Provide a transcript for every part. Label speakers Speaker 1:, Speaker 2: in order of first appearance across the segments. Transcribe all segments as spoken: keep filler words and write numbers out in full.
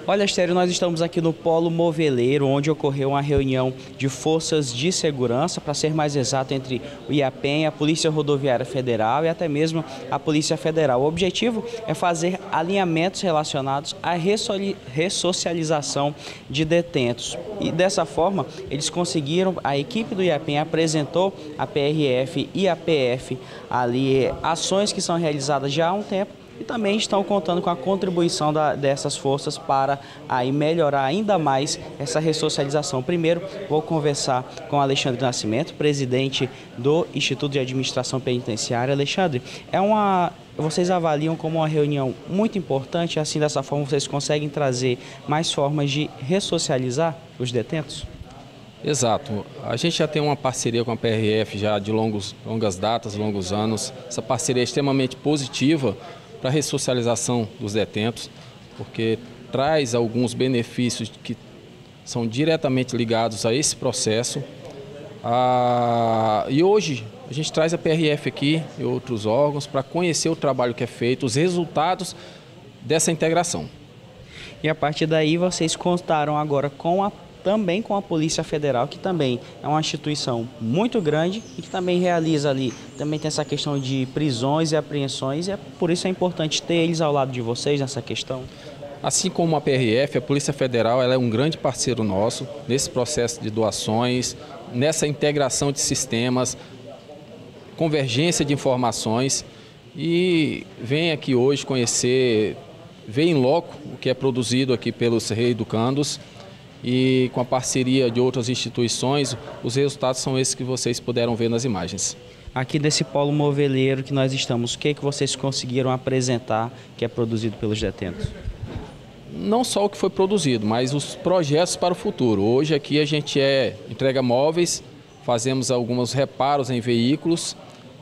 Speaker 1: Olha, Estéreo, nós estamos aqui no Polo Moveleiro, onde ocorreu uma reunião de forças de segurança, para ser mais exato, entre o IAPEM, a Polícia Rodoviária Federal e até mesmo a Polícia Federal. O objetivo é fazer alinhamentos relacionados à ressocialização de detentos. E dessa forma, eles conseguiram, a equipe do IAPEM apresentou a P R F e a P F ali, ações que são realizadas já há um tempo, e também estão contando com a contribuição da, dessas forças para aí melhorar ainda mais essa ressocialização. Primeiro, vou conversar com Alexandre Nascimento, presidente do Instituto de Administração Penitenciária. Alexandre, é uma, vocês avaliam como uma reunião muito importante, assim, dessa forma vocês conseguem trazer mais formas de ressocializar os detentos?
Speaker 2: Exato. A gente já tem uma parceria com a P R F já de longos, longas datas, longos anos. Essa parceria é extremamente positiva para a ressocialização dos detentos, porque traz alguns benefícios que são diretamente ligados a esse processo. Ah, e hoje a gente traz a P R F aqui e outros órgãos para conhecer o trabalho que é feito, os resultados dessa integração.
Speaker 1: E a partir daí vocês contaram agora com a também com a Polícia Federal, que também é uma instituição muito grande e que também realiza ali, também tem essa questão de prisões e apreensões, e é, por isso é importante ter eles ao lado de vocês nessa questão.
Speaker 2: Assim como a P R F, a Polícia Federal, ela é um grande parceiro nosso nesse processo de doações, nessa integração de sistemas, convergência de informações, e vem aqui hoje conhecer, ver em loco o que é produzido aqui pelos reeducandos. E com a parceria de outras instituições, os resultados são esses que vocês puderam ver nas imagens.
Speaker 1: Aqui desse polo moveleiro que nós estamos, o que, é que vocês conseguiram apresentar que é produzido pelos detentos?
Speaker 2: Não só o que foi produzido, mas os projetos para o futuro. Hoje aqui a gente é, entrega móveis, fazemos alguns reparos em veículos,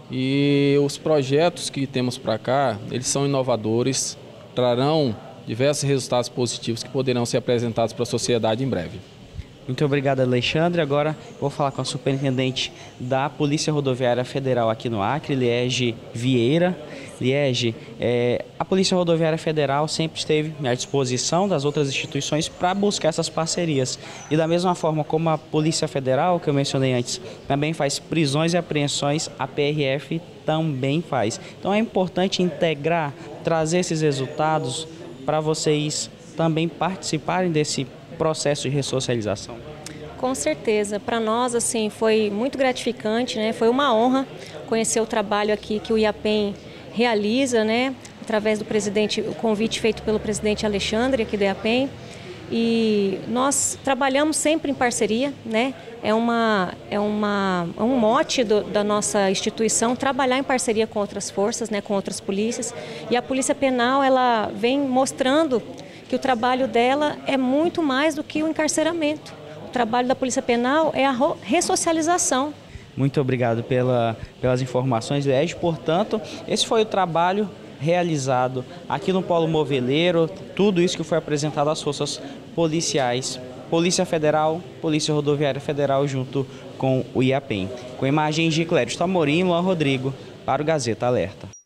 Speaker 2: e os projetos que temos para cá, eles são inovadores, trarão diversos resultados positivos que poderão ser apresentados para a sociedade em breve.
Speaker 1: Muito obrigado, Alexandre. Agora vou falar com a superintendente da Polícia Rodoviária Federal aqui no Acre, Liege Vieira. Liege, é, a Polícia Rodoviária Federal sempre esteve à disposição das outras instituições para buscar essas parcerias. E da mesma forma como a Polícia Federal, que eu mencionei antes, também faz prisões e apreensões, a P R F também faz. Então é importante integrar, trazer esses resultados para vocês também participarem desse processo de ressocialização?
Speaker 3: Com certeza. Para nós, assim, foi muito gratificante, né? Foi uma honra conhecer o trabalho aqui que o IAPEM realiza, né? Através do presidente, o convite feito pelo presidente Alexandre aqui do IAPEM. E nós trabalhamos sempre em parceria, né? É, uma, é, uma, é um mote do, da nossa instituição trabalhar em parceria com outras forças, né? Com outras polícias. E a Polícia Penal, ela vem mostrando que o trabalho dela é muito mais do que o encarceramento. O trabalho da Polícia Penal é a ressocialização.
Speaker 1: Muito obrigado pela, pelas informações, Liege. Portanto, esse foi o trabalho realizado aqui no Polo Moveleiro, tudo isso que foi apresentado às forças policiais, Polícia Federal, Polícia Rodoviária Federal, junto com o IAPEM. Com imagens de Clério Amorim e Luan Rodrigo, para o Gazeta Alerta.